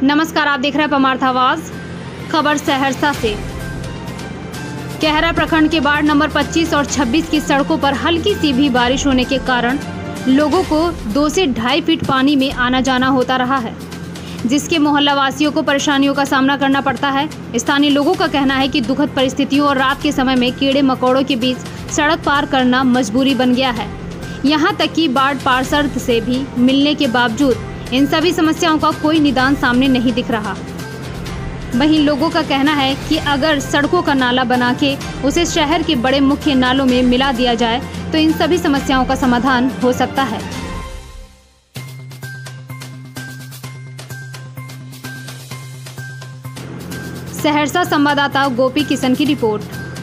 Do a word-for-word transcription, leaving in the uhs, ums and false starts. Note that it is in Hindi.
नमस्कार, आप देख रहे हैं परमार्थ आवाज। खबर सहरसा से। कहरा प्रखंड के वार्ड नंबर पच्चीस और छब्बीस की सड़कों पर हल्की सी भी बारिश होने के कारण लोगों को दो से ढाई फीट पानी में आना जाना होता रहा है, जिसके मोहल्ला वासियों को परेशानियों का सामना करना पड़ता है। स्थानीय लोगों का कहना है कि दुखद परिस्थितियों और रात के समय में कीड़े मकोड़ों के बीच सड़क पार करना मजबूरी बन गया है। यहाँ तक कि वार्ड पार्षद से भी मिलने के बावजूद इन सभी समस्याओं का कोई निदान सामने नहीं दिख रहा। वहीं लोगों का कहना है कि अगर सड़कों का नाला बना के उसे शहर के बड़े मुख्य नालों में मिला दिया जाए तो इन सभी समस्याओं का समाधान हो सकता है। सहरसा संवाददाता गोपी किशन की रिपोर्ट।